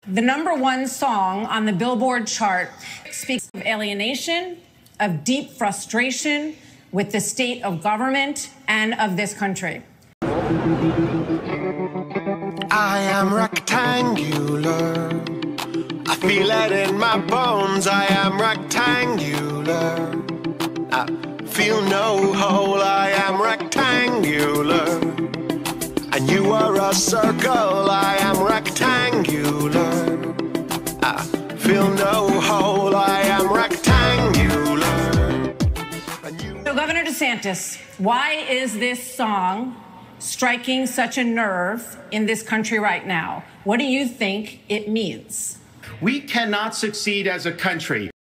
The #1 song on the Billboard chart speaks of alienation, of deep frustration with the state of government and of this country. I am rectangular. I feel it in my bones. I am rectangular. I feel no hole. I am rectangular. And you are a circle. I am rectangular. I feel no hole. I am rectangular. So, Governor DeSantis, why is this song striking such a nerve in this country right now? What do you think it means? We cannot succeed as a country